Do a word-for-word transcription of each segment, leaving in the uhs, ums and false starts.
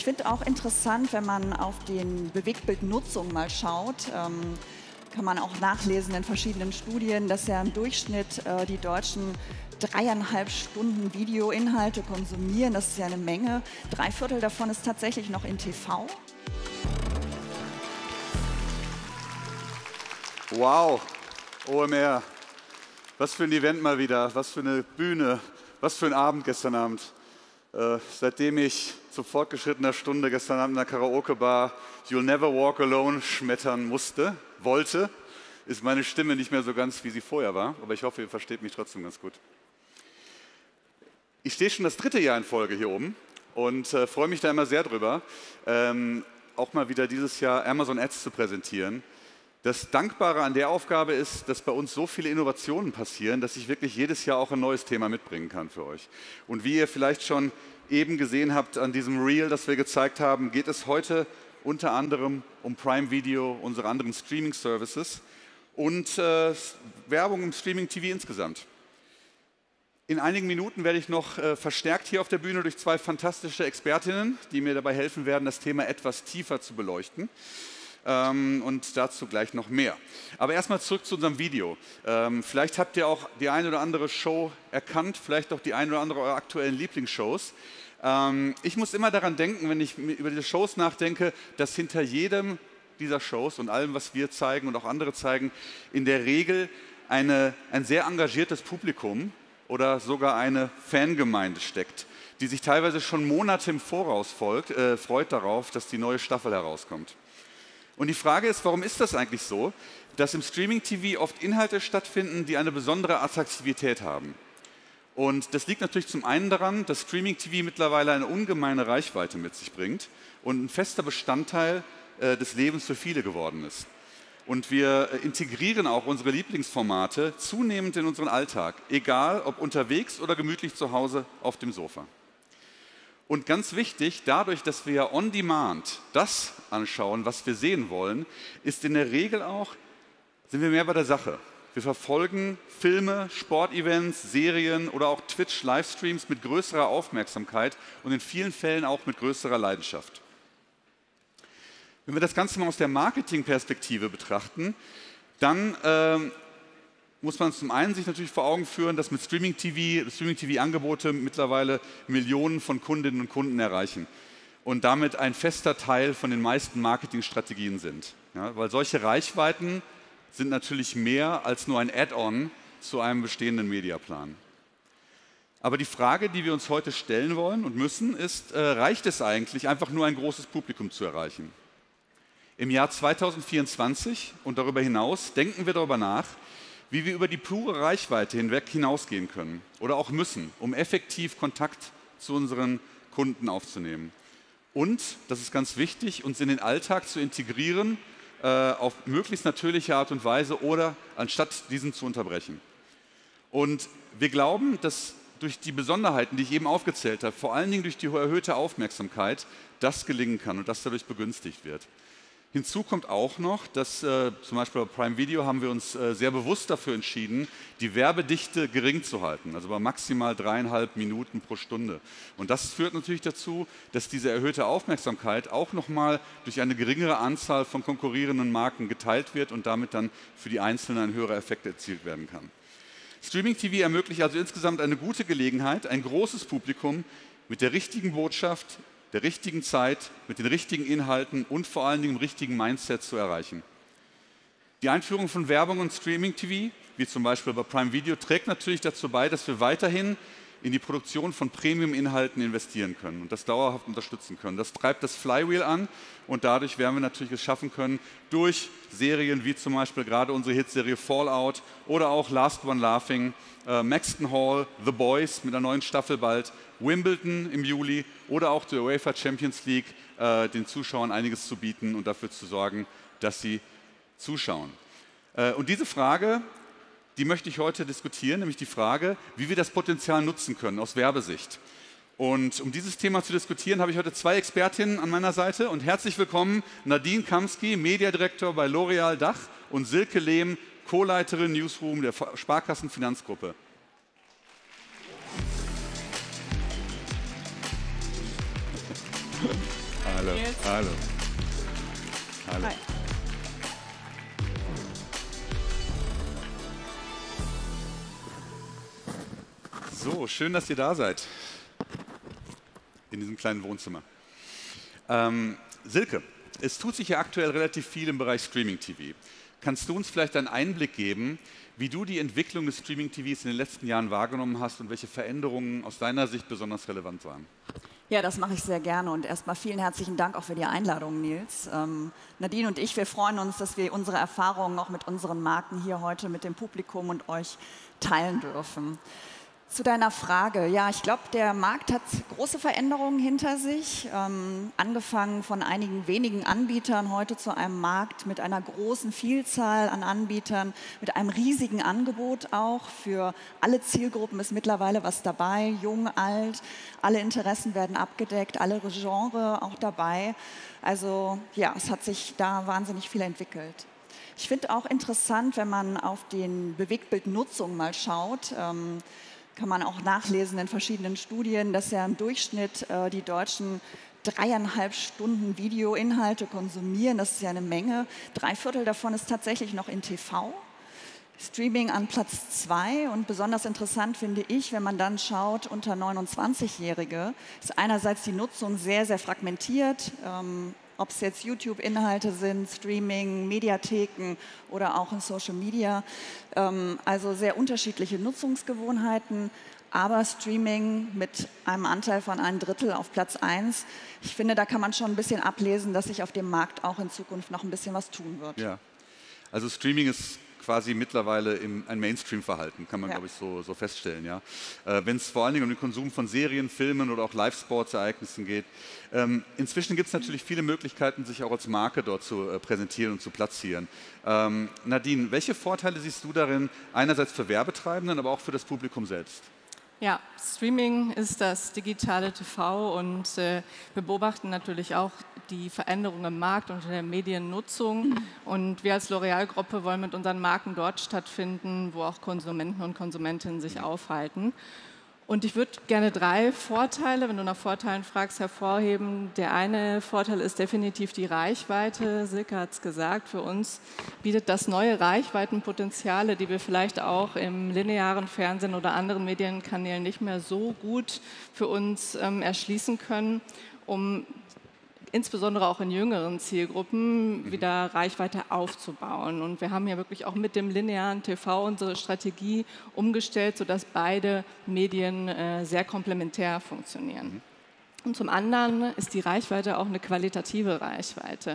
finde auch interessant, wenn man auf den Bewegtbildnutzung mal schaut, ähm, kann man auch nachlesen in verschiedenen Studien, dass ja im Durchschnitt äh, die Deutschen dreieinhalb Stunden Videoinhalte konsumieren. Das ist ja eine Menge. Drei Viertel davon ist tatsächlich noch in T V. Wow, O M R, was für ein Event mal wieder, was für eine Bühne, was für ein Abend gestern Abend. Äh, seitdem ich zu fortgeschrittener Stunde gestern Abend in der Karaoke-Bar You'll Never Walk Alone schmettern musste, wollte, ist meine Stimme nicht mehr so ganz, wie sie vorher war, aber ich hoffe, ihr versteht mich trotzdem ganz gut. Ich stehe schon das dritte Jahr in Folge hier oben und äh, freue mich da immer sehr drüber, ähm, auch mal wieder dieses Jahr Amazon Ads zu präsentieren. Das Dankbare an der Aufgabe ist, dass bei uns so viele Innovationen passieren, dass ich wirklich jedes Jahr auch ein neues Thema mitbringen kann für euch. Und wie ihr vielleicht schon eben gesehen habt an diesem Reel, das wir gezeigt haben, geht es heute unter anderem um Prime Video, unsere anderen Streaming-Services und äh, Werbung im Streaming-T V insgesamt. In einigen Minuten werde ich noch äh, verstärkt hier auf der Bühne durch zwei fantastische Expertinnen, die mir dabei helfen werden, das Thema etwas tiefer zu beleuchten. Ähm, und dazu gleich noch mehr. Aber erstmal zurück zu unserem Video. Ähm, vielleicht habt ihr auch die eine oder andere Show erkannt, vielleicht auch die eine oder andere eurer aktuellen Lieblingsshows. Ähm, ich muss immer daran denken, wenn ich über diese Shows nachdenke, dass hinter jedem dieser Shows und allem, was wir zeigen und auch andere zeigen, in der Regel eine, ein sehr engagiertes Publikum oder sogar eine Fangemeinde steckt, die sich teilweise schon Monate im Voraus folgt, äh, freut darauf, dass die neue Staffel herauskommt. Und die Frage ist, warum ist das eigentlich so, dass im Streaming-T V oft Inhalte stattfinden, die eine besondere Attraktivität haben? Und das liegt natürlich zum einen daran, dass Streaming-T V mittlerweile eine ungemeine Reichweite mit sich bringt und ein fester Bestandteil äh, des Lebens für viele geworden ist. Und wir äh, integrieren auch unsere Lieblingsformate zunehmend in unseren Alltag, egal ob unterwegs oder gemütlich zu Hause auf dem Sofa. Und ganz wichtig, dadurch, dass wir on demand das anschauen, was wir sehen wollen, ist in der Regel auch, sind wir mehr bei der Sache. Wir verfolgen Filme, Sportevents, Serien oder auch Twitch-Livestreams mit größerer Aufmerksamkeit und in vielen Fällen auch mit größerer Leidenschaft. Wenn wir das Ganze mal aus der Marketingperspektive betrachten, dann ähm, muss man zum einen sich natürlich vor Augen führen, dass mit Streaming-T V, Streaming-T V-Angebote mittlerweile Millionen von Kundinnen und Kunden erreichen und damit ein fester Teil von den meisten Marketingstrategien sind. Ja, weil solche Reichweiten sind natürlich mehr als nur ein Add-on zu einem bestehenden Mediaplan. Aber die Frage, die wir uns heute stellen wollen und müssen, ist, äh, reicht es eigentlich, einfach nur ein großes Publikum zu erreichen? Im Jahr zweitausendvierundzwanzig und darüber hinaus denken wir darüber nach, wie wir über die pure Reichweite hinweg hinausgehen können oder auch müssen, um effektiv Kontakt zu unseren Kunden aufzunehmen. Und, das ist ganz wichtig, uns in den Alltag zu integrieren, äh, auf möglichst natürliche Art und Weise oder anstatt diesen zu unterbrechen. Und wir glauben, dass durch die Besonderheiten, die ich eben aufgezählt habe, vor allen Dingen durch die erhöhte Aufmerksamkeit, das gelingen kann und das dadurch begünstigt wird. Hinzu kommt auch noch, dass äh, zum Beispiel bei Prime Video haben wir uns äh, sehr bewusst dafür entschieden, die Werbedichte gering zu halten, also bei maximal dreieinhalb Minuten pro Stunde. Und das führt natürlich dazu, dass diese erhöhte Aufmerksamkeit auch nochmal durch eine geringere Anzahl von konkurrierenden Marken geteilt wird und damit dann für die Einzelnen ein höherer Effekt erzielt werden kann. Streaming-T V ermöglicht also insgesamt eine gute Gelegenheit, ein großes Publikum mit der richtigen Botschaft, der richtigen Zeit, mit den richtigen Inhalten und vor allen Dingen im richtigen Mindset zu erreichen. Die Einführung von Werbung und Streaming-T V, wie zum Beispiel bei Prime Video, trägt natürlich dazu bei, dass wir weiterhin in die Produktion von Premium-Inhalten investieren können und das dauerhaft unterstützen können. Das treibt das Flywheel an und dadurch werden wir natürlich es schaffen können, durch Serien wie zum Beispiel gerade unsere Hitserie Fallout oder auch Last One Laughing, äh, Maxton Hall, The Boys mit einer neuen Staffel bald, Wimbledon im Juli oder auch die UEFA Champions League, äh, den Zuschauern einiges zu bieten und dafür zu sorgen, dass sie zuschauen. Äh, und diese Frage, die möchte ich heute diskutieren, nämlich die Frage, wie wir das Potenzial nutzen können aus Werbesicht. Und um dieses Thema zu diskutieren, habe ich heute zwei Expertinnen an meiner Seite. Und herzlich willkommen Nadine Kamsky, Mediadirektor bei L'Oreal Dach und Silke Lehm, Co-Leiterin Newsroom der Sparkassenfinanzgruppe. Hallo, Nils. hallo. Hallo. Hi. So, schön, dass ihr da seid. In diesem kleinen Wohnzimmer. Ähm, Silke, es tut sich ja aktuell relativ viel im Bereich Streaming-T V. Kannst du uns vielleicht einen Einblick geben, wie du die Entwicklung des Streaming-T Vs in den letzten Jahren wahrgenommen hast und welche Veränderungen aus deiner Sicht besonders relevant waren? Ja, das mache ich sehr gerne und erstmal vielen herzlichen Dank auch für die Einladung, Nils. Ähm, Nadine und ich, wir freuen uns, dass wir unsere Erfahrungen auch mit unseren Marken hier heute mit dem Publikum und euch teilen dürfen. Zu deiner Frage, ja, ich glaube, der Markt hat große Veränderungen hinter sich, ähm, angefangen von einigen wenigen Anbietern heute zu einem Markt mit einer großen Vielzahl an Anbietern, mit einem riesigen Angebot auch. Für alle Zielgruppen ist mittlerweile was dabei, jung, alt, alle Interessen werden abgedeckt, alle Genres auch dabei. Also ja, es hat sich da wahnsinnig viel entwickelt. Ich finde auch interessant, wenn man auf den Bewegtbildnutzung mal schaut, ähm, kann man auch nachlesen in verschiedenen Studien, dass ja im Durchschnitt äh, die Deutschen dreieinhalb Stunden Videoinhalte konsumieren. Das ist ja eine Menge. Drei Viertel davon ist tatsächlich noch in T V. Streaming an Platz zwei. Und besonders interessant finde ich, wenn man dann schaut, unter neunundzwanzigjährige, ist einerseits die Nutzung sehr, sehr fragmentiert. Ähm, ob es jetzt YouTube-Inhalte sind, Streaming, Mediatheken oder auch in Social Media. Ähm, also sehr unterschiedliche Nutzungsgewohnheiten, aber Streaming mit einem Anteil von einem Drittel auf Platz eins. Ich finde, da kann man schon ein bisschen ablesen, dass sich auf dem Markt auch in Zukunft noch ein bisschen was tun wird. Ja, also Streaming ist quasi mittlerweile im, ein Mainstream-Verhalten, kann man, ja. glaube ich, so, so feststellen. Ja? Äh, Wenn es vor allen Dingen um den Konsum von Serien, Filmen oder auch Live-Sports-Ereignissen geht. Ähm, inzwischen gibt es natürlich viele Möglichkeiten, sich auch als Marke dort zu äh, präsentieren und zu platzieren. Ähm, Nadine, welche Vorteile siehst du darin, einerseits für Werbetreibenden, aber auch für das Publikum selbst? Ja, Streaming ist das digitale T V und äh, wir beobachten natürlich auch die Veränderungen im Markt und in der Mediennutzung. Und wir als L'Oréal-Gruppe wollen mit unseren Marken dort stattfinden, wo auch Konsumenten und Konsumentinnen sich aufhalten. Und ich würde gerne drei Vorteile, wenn du nach Vorteilen fragst, hervorheben. Der eine Vorteil ist definitiv die Reichweite. Silke hat es gesagt, für uns bietet das neue Reichweitenpotenziale, die wir vielleicht auch im linearen Fernsehen oder anderen Medienkanälen nicht mehr so gut für uns ähm, erschließen können, um insbesondere auch in jüngeren Zielgruppen wieder Reichweite aufzubauen. Und wir haben ja wirklich auch mit dem linearen T V unsere Strategie umgestellt, sodass beide Medien äh, sehr komplementär funktionieren. Und zum anderen ist die Reichweite auch eine qualitative Reichweite.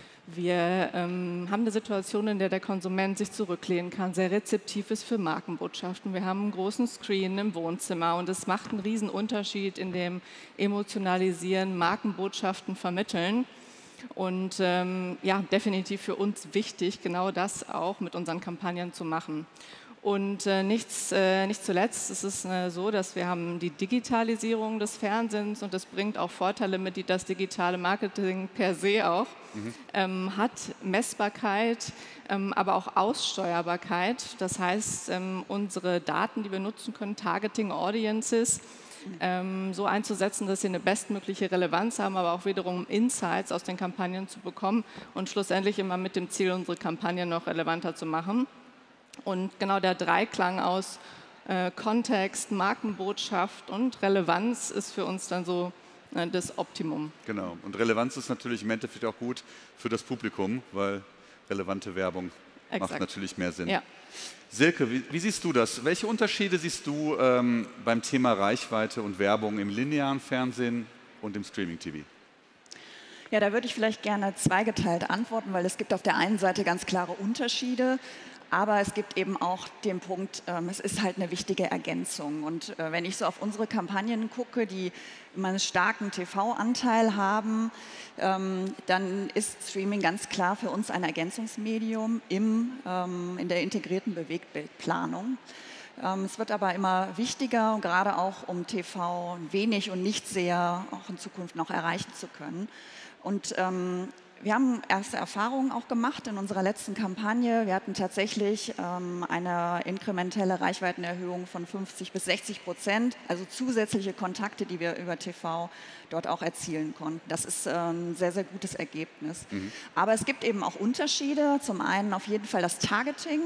Wir ähm, haben eine Situation, in der der Konsument sich zurücklehnen kann, sehr rezeptiv ist für Markenbotschaften. Wir haben einen großen Screen im Wohnzimmer und es macht einen riesen Unterschied in dem Emotionalisieren, Markenbotschaften vermitteln. Und ähm, ja, definitiv für uns wichtig, genau das auch mit unseren Kampagnen zu machen. Und äh, nichts, äh, nicht zuletzt ist es äh, so, dass wir haben die Digitalisierung des Fernsehens und das bringt auch Vorteile mit, die das digitale Marketing per se auch mhm. ähm, hat. Messbarkeit, ähm, aber auch Aussteuerbarkeit. Das heißt, ähm, unsere Daten, die wir nutzen können, Targeting Audiences, ähm, so einzusetzen, dass sie eine bestmögliche Relevanz haben, aber auch wiederum Insights aus den Kampagnen zu bekommen und schlussendlich immer mit dem Ziel, unsere Kampagnen noch relevanter zu machen. Und genau der Dreiklang aus äh, Kontext, Markenbotschaft und Relevanz ist für uns dann so äh, das Optimum. Genau, und Relevanz ist natürlich im Endeffekt auch gut für das Publikum, weil relevante Werbung Exakt. Macht natürlich mehr Sinn. Ja. Silke, wie, wie siehst du das? Welche Unterschiede siehst du ähm, beim Thema Reichweite und Werbung im linearen Fernsehen und im Streaming-T V? Ja, da würde ich vielleicht gerne zweigeteilt antworten, weil es gibt auf der einen Seite ganz klare Unterschiede. Aber es gibt eben auch den Punkt, ähm, es ist halt eine wichtige Ergänzung. Und äh, wenn ich so auf unsere Kampagnen gucke, die immer einen starken T V-Anteil haben, ähm, dann ist Streaming ganz klar für uns ein Ergänzungsmedium im, ähm, in der integrierten Bewegtbildplanung. Ähm, es wird aber immer wichtiger, gerade auch um T V wenig und nicht sehr auch in Zukunft noch erreichen zu können. Und ähm, wir haben erste Erfahrungen auch gemacht in unserer letzten Kampagne. Wir hatten tatsächlich ähm, eine inkrementelle Reichweitenerhöhung von fünfzig bis sechzig Prozent, also zusätzliche Kontakte, die wir über T V dort auch erzielen konnten. Das ist äh, ein sehr, sehr gutes Ergebnis. Mhm. Aber es gibt eben auch Unterschiede. Zum einen auf jeden Fall das Targeting.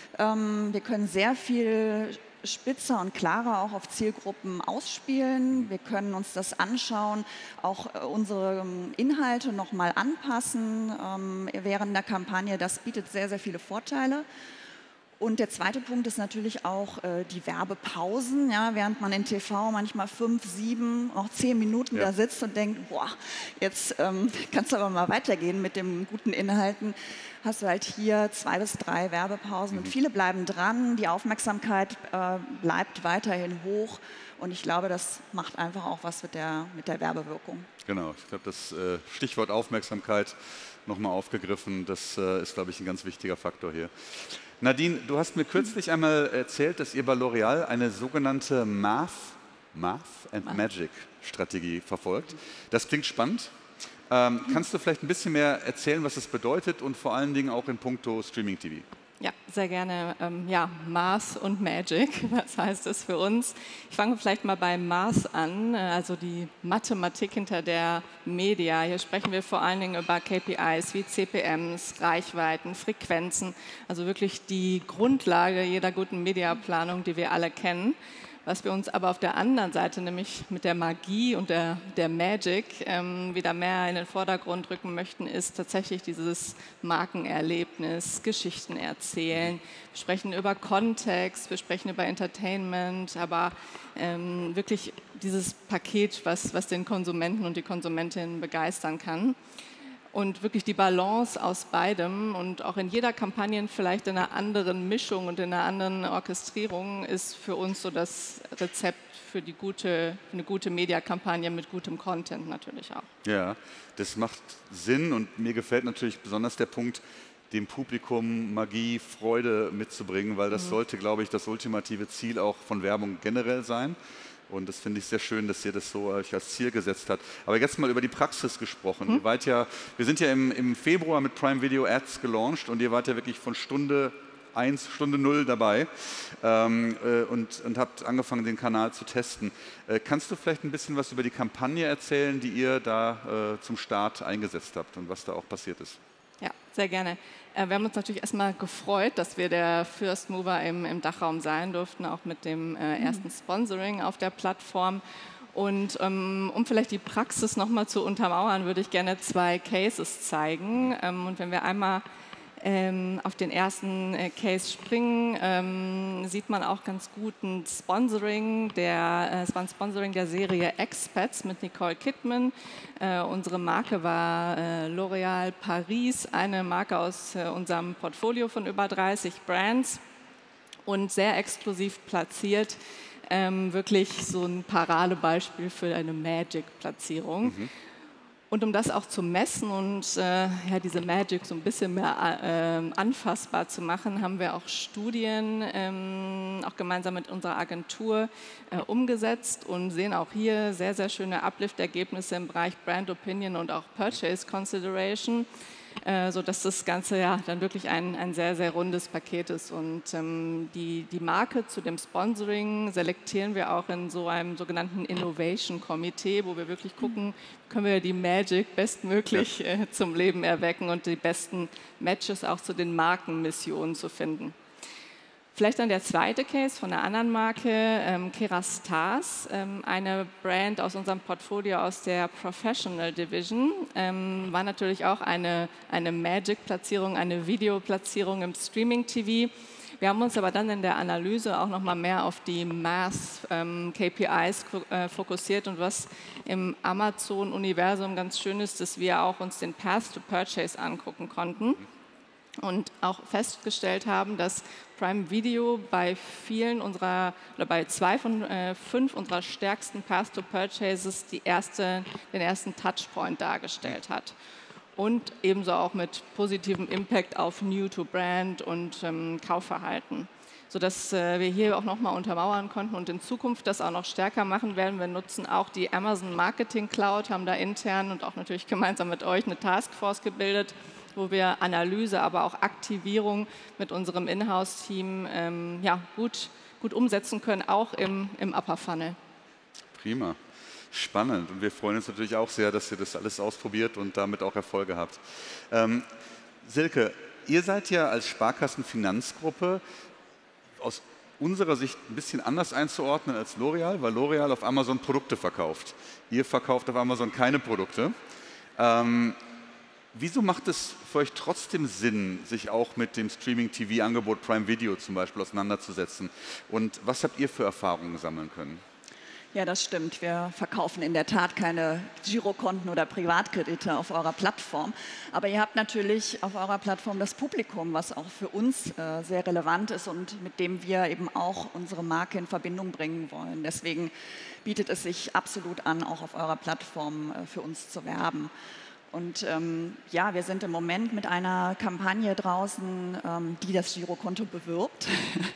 Ähm, wir können sehr viel spitzer und klarer auch auf Zielgruppen ausspielen. Wir können uns das anschauen, auch äh, unsere Inhalte nochmal anpassen ähm, während der Kampagne. Das bietet sehr, sehr viele Vorteile. Und der zweite Punkt ist natürlich auch äh, die Werbepausen, ja, während man in T V manchmal fünf, sieben, auch zehn Minuten ja. da sitzt und denkt, boah, jetzt ähm, kannst du aber mal weitergehen mit den guten Inhalten, hast du halt hier zwei bis drei Werbepausen mhm. und viele bleiben dran, die Aufmerksamkeit äh, bleibt weiterhin hoch und ich glaube, das macht einfach auch was mit der, mit der Werbewirkung. Genau, ich glaube, das äh, Stichwort Aufmerksamkeit nochmal aufgegriffen, das äh, ist, glaube ich, ein ganz wichtiger Faktor hier. Nadine, du hast mir kürzlich einmal erzählt, dass ihr bei L'Oréal eine sogenannte Math, Math and Magic Strategie verfolgt. Das klingt spannend. Ähm, kannst du vielleicht ein bisschen mehr erzählen, was das bedeutet und vor allen Dingen auch in puncto Streaming-T V? Ja, sehr gerne. Ähm, ja, Math und Magic, was heißt das für uns? Ich fange vielleicht mal bei Math an, also die Mathematik hinter der Media. Hier sprechen wir vor allen Dingen über K P Is wie C P Ms, Reichweiten, Frequenzen, also wirklich die Grundlage jeder guten Mediaplanung, die wir alle kennen. Was wir uns aber auf der anderen Seite, nämlich mit der Magie und der, der Magic, ähm, wieder mehr in den Vordergrund rücken möchten, ist tatsächlich dieses Markenerlebnis, Geschichten erzählen. Wir sprechen über Kontext, wir sprechen über Entertainment, aber ähm, wirklich dieses Paket, was, was den Konsumenten und die Konsumentinnen begeistern kann. Und wirklich die Balance aus beidem und auch in jeder Kampagne vielleicht in einer anderen Mischung und in einer anderen Orchestrierung ist für uns so das Rezept für die gute, eine gute Mediakampagne mit gutem Content natürlich auch. Ja, das macht Sinn und mir gefällt natürlich besonders der Punkt, dem Publikum Magie, Freude mitzubringen, weil das mhm. sollte, glaube ich, das ultimative Ziel auch von Werbung generell sein. Und das finde ich sehr schön, dass ihr das so euch als Ziel gesetzt habt. Aber jetzt mal über die Praxis gesprochen. Hm? Ihr wart ja, wir sind ja im, im Februar mit Prime Video Ads gelauncht und ihr wart ja wirklich von Stunde eins, Stunde null dabei ähm, äh, und, und habt angefangen, den Kanal zu testen. Äh, kannst du vielleicht ein bisschen was über die Kampagne erzählen, die ihr da äh, zum Start eingesetzt habt und was da auch passiert ist? Ja, sehr gerne. Wir haben uns natürlich erstmal gefreut, dass wir der First Mover im, im Dachraum sein durften, auch mit dem äh, ersten Sponsoring auf der Plattform. Und ähm, um vielleicht die Praxis nochmal zu untermauern, würde ich gerne zwei Cases zeigen. Ähm, und wenn wir einmal ähm, auf den ersten äh, Case springen, ähm, sieht man auch ganz gut ein Sponsoring. Der, äh, es war ein Sponsoring der Serie Expats mit Nicole Kidman. Äh, unsere Marke war äh, L'Oréal Paris, eine Marke aus äh, unserem Portfolio von über dreißig Brands und sehr exklusiv platziert. Ähm, wirklich so ein Paradebeispiel für eine Magic-Platzierung. Mhm. Und um das auch zu messen und äh, ja, diese Magic so ein bisschen mehr äh, anfassbar zu machen, haben wir auch Studien, ähm, auch gemeinsam mit unserer Agentur, äh, umgesetzt und sehen auch hier sehr, sehr schöne Uplift-Ergebnisse im Bereich Brand Opinion und auch Purchase Consideration, äh, sodass das Ganze ja dann wirklich ein, ein sehr, sehr rundes Paket ist. Und ähm, die, die Marke zu dem Sponsoring selektieren wir auch in so einem sogenannten Innovation-Komitee, wo wir wirklich gucken, können wir die Magic bestmöglich äh, zum Leben erwecken und die besten Matches auch zu den Markenmissionen zu finden. Vielleicht dann der zweite Case von einer anderen Marke, ähm, Kerastase, ähm, eine Brand aus unserem Portfolio aus der Professional Division, ähm, war natürlich auch eine, eine Magic-Platzierung, eine Videoplatzierung im Streaming-T V. Wir haben uns aber dann in der Analyse auch noch mal mehr auf die Math-K P Is äh, fokussiert und was im Amazon-Universum ganz schön ist, dass wir auch uns den Path to Purchase angucken konnten und auch festgestellt haben, dass Prime Video bei vielen unserer oder bei zwei von äh, fünf unserer stärksten Path to Purchases die erste, den ersten Touchpoint dargestellt hat. Und ebenso auch mit positivem Impact auf New to Brand und ähm, Kaufverhalten. sodass äh, wir hier auch nochmal untermauern konnten und in Zukunft das auch noch stärker machen werden. Wir nutzen auch die Amazon Marketing Cloud, haben da intern und auch natürlich gemeinsam mit euch eine Taskforce gebildet, wo wir Analyse, aber auch Aktivierung mit unserem Inhouse-Team ähm, ja, gut, gut umsetzen können, auch im, im Upper Funnel. Prima. Spannend. Und wir freuen uns natürlich auch sehr, dass ihr das alles ausprobiert und damit auch Erfolge habt. Ähm, Silke, ihr seid ja als Sparkassenfinanzgruppe aus unserer Sicht ein bisschen anders einzuordnen als L'Oreal, weil L'Oreal auf Amazon Produkte verkauft. Ihr verkauft auf Amazon keine Produkte. Ähm, wieso macht es für euch trotzdem Sinn, sich auch mit dem Streaming-T V-Angebot Prime Video zum Beispiel auseinanderzusetzen? Und was habt ihr für Erfahrungen sammeln können? Ja, das stimmt. Wir verkaufen in der Tat keine Girokonten oder Privatkredite auf eurer Plattform. Aber ihr habt natürlich auf eurer Plattform das Publikum, was auch für uns äh, sehr relevant ist und mit dem wir eben auch unsere Marke in Verbindung bringen wollen. Deswegen bietet es sich absolut an, auch auf eurer Plattform äh, für uns zu werben. Und ähm, ja, wir sind im Moment mit einer Kampagne draußen, ähm, die das Girokonto bewirbt.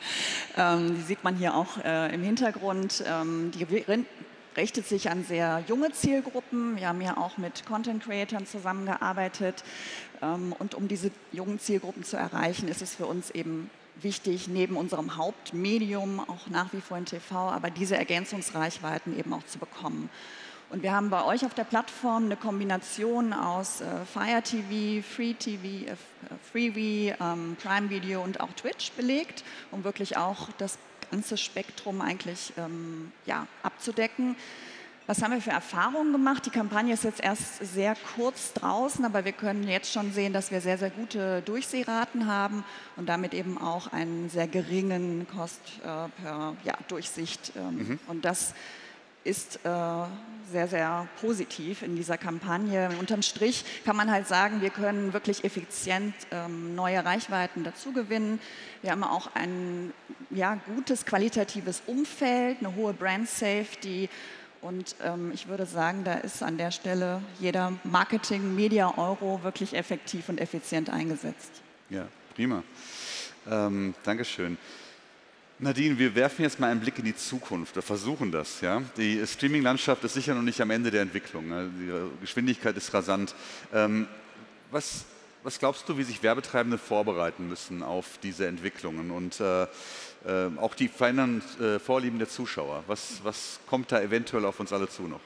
ähm, die sieht man hier auch äh, im Hintergrund. Ähm, die richtet sich an sehr junge Zielgruppen. Wir haben ja auch mit Content-Creatern zusammengearbeitet. Ähm, und um diese jungen Zielgruppen zu erreichen, ist es für uns eben wichtig, neben unserem Hauptmedium, auch nach wie vor in T V, aber diese Ergänzungsreichweiten eben auch zu bekommen. Und wir haben bei euch auf der Plattform eine Kombination aus äh, Fire T V, Free T V, äh, Freevee, ähm, Prime Video und auch Twitch belegt, um wirklich auch das ganze Spektrum eigentlich ähm, ja, abzudecken. Was haben wir für Erfahrungen gemacht? Die Kampagne ist jetzt erst sehr kurz draußen, aber wir können jetzt schon sehen, dass wir sehr, sehr gute Durchsehraten haben und damit eben auch einen sehr geringen Kost äh, per ja, Durchsicht. Ähm, mhm. Und das ist äh, sehr, sehr positiv in dieser Kampagne. Unterm Strich kann man halt sagen, wir können wirklich effizient ähm, neue Reichweiten dazu gewinnen. Wir haben auch ein ja, gutes qualitatives Umfeld, eine hohe Brand Safety und ähm, ich würde sagen, da ist an der Stelle jeder Marketing-Media-Euro wirklich effektiv und effizient eingesetzt. Ja, prima. Ähm, Dankeschön. Nadine, wir werfen jetzt mal einen Blick in die Zukunft, wir versuchen das. Ja? Die Streaming-Landschaft ist sicher noch nicht am Ende der Entwicklung, die Geschwindigkeit ist rasant. Ähm, was, was glaubst du, wie sich Werbetreibende vorbereiten müssen auf diese Entwicklungen und äh, äh, auch die verändernden äh, Vorlieben der Zuschauer? Was, was kommt da eventuell auf uns alle zu noch?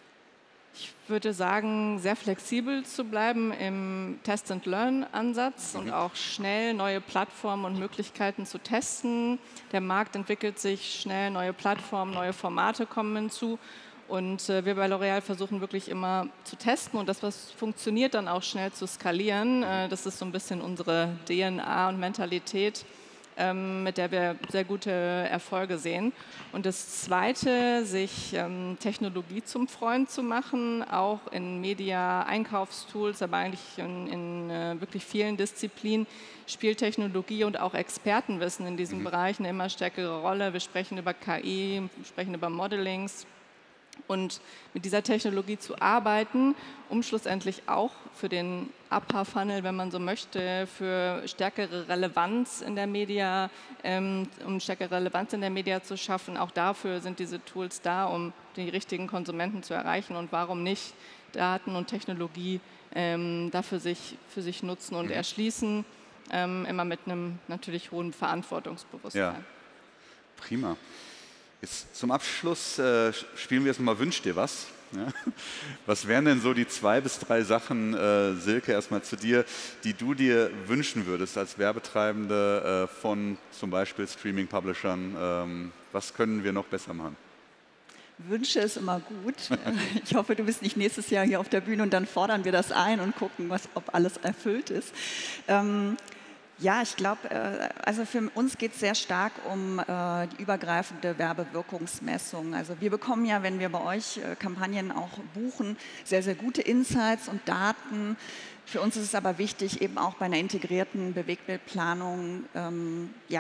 Ich würde sagen, sehr flexibel zu bleiben im Test-and-Learn-Ansatz mhm. und auch schnell neue Plattformen und Möglichkeiten zu testen. Der Markt entwickelt sich schnell, neue Plattformen, neue Formate kommen hinzu. Und äh, wir bei L'Oreal versuchen wirklich immer zu testen und das, was funktioniert, dann auch schnell zu skalieren. Äh, das ist so ein bisschen unsere D N A und Mentalität, ähm, mit der wir sehr gute Erfolge sehen. Und das Zweite, sich ähm, Technologie zum Freund zu machen, auch in Media, Einkaufstools, aber eigentlich in, in äh, wirklich vielen Disziplinen spielt Technologie und auch Expertenwissen in diesem mhm. Bereich eine immer stärkere Rolle. Wir sprechen über K I, wir sprechen über Modelings. Und mit dieser Technologie zu arbeiten, um schlussendlich auch für den Upper Funnel, wenn man so möchte, für stärkere Relevanz in der Media, ähm, um stärkere Relevanz in der Media zu schaffen. Auch dafür sind diese Tools da, um die richtigen Konsumenten zu erreichen. Und warum nicht Daten und Technologie ähm, dafür sich, für sich nutzen und erschließen, ähm, immer mit einem natürlich hohen Verantwortungsbewusstsein. Ja, prima. Jetzt zum Abschluss äh, spielen wir jetzt mal Wünsch dir was. Ja? Was wären denn so die zwei bis drei Sachen, äh, Silke, erstmal zu dir, die du dir wünschen würdest als Werbetreibende äh, von zum Beispiel Streaming-Publishern? Ähm, was können wir noch besser machen? Wünsche ist immer gut. Ich hoffe, du bist nicht nächstes Jahr hier auf der Bühne und dann fordern wir das ein und gucken, was, ob alles erfüllt ist. Ähm, Ja, ich glaube, also für uns geht es sehr stark um die übergreifende Werbewirkungsmessung. Also wir bekommen ja, wenn wir bei euch Kampagnen auch buchen, sehr, sehr gute Insights und Daten. Für uns ist es aber wichtig, eben auch bei einer integrierten Bewegtbildplanung, ähm, ja,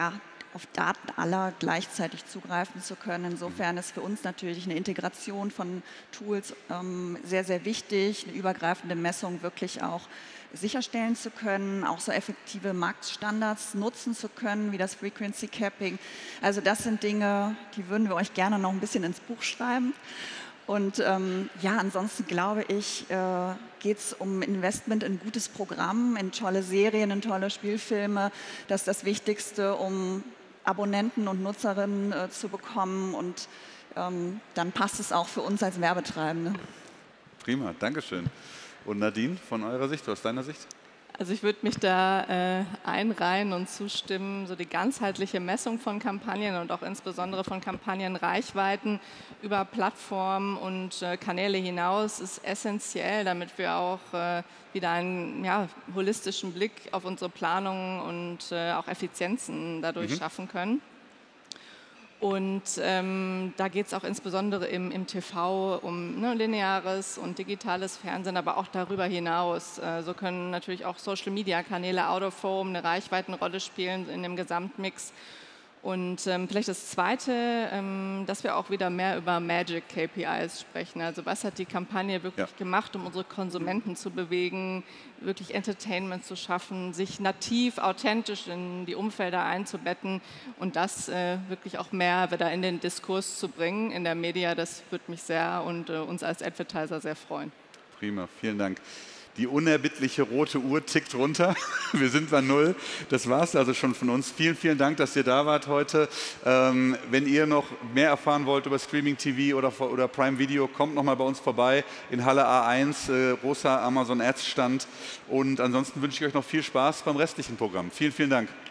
auf Daten aller gleichzeitig zugreifen zu können. Insofern ist für uns natürlich eine Integration von Tools ähm, sehr, sehr wichtig, eine übergreifende Messung wirklich auch sicherstellen zu können, auch so effektive Marktstandards nutzen zu können, wie das Frequency Capping. Also das sind Dinge, die würden wir euch gerne noch ein bisschen ins Buch schreiben. Und ähm, ja, ansonsten glaube ich, äh, geht es um Investment in ein gutes Programm, in tolle Serien, in tolle Spielfilme. Das ist das Wichtigste, um Abonnenten und Nutzerinnen äh, zu bekommen. Und ähm, dann passt es auch für uns als Werbetreibende. Prima, Dankeschön. Und Nadine, von eurer Sicht, aus deiner Sicht? Also ich würde mich da äh, einreihen und zustimmen, so die ganzheitliche Messung von Kampagnen und auch insbesondere von Kampagnenreichweiten über Plattformen und äh, Kanäle hinaus ist essentiell, damit wir auch äh, wieder einen ja, holistischen Blick auf unsere Planungen und äh, auch Effizienzen dadurch mhm. schaffen können. Und ähm, da geht es auch insbesondere im, im T V um ne, lineares und digitales Fernsehen, aber auch darüber hinaus. Äh, so können natürlich auch Social-Media-Kanäle, Out-of-Home eine Reichweitenrolle spielen in dem Gesamtmix. Und ähm, vielleicht das Zweite, ähm, dass wir auch wieder mehr über Magic K P Is sprechen. Also was hat die Kampagne wirklich ja. gemacht, um unsere Konsumenten zu bewegen, wirklich Entertainment zu schaffen, sich nativ, authentisch in die Umfelder einzubetten und das äh, wirklich auch mehr wieder in den Diskurs zu bringen in der Media. Das würde mich sehr und äh, uns als Advertiser sehr freuen. Prima, vielen Dank. Die unerbittliche rote Uhr tickt runter. Wir sind bei Null. Das war es also schon von uns. Vielen, vielen Dank, dass ihr da wart heute. Ähm, wenn ihr noch mehr erfahren wollt über Streaming-T V oder, oder Prime Video, kommt noch mal bei uns vorbei in Halle A eins, äh, großer Amazon Ads Stand. Und ansonsten wünsche ich euch noch viel Spaß beim restlichen Programm. Vielen, vielen Dank.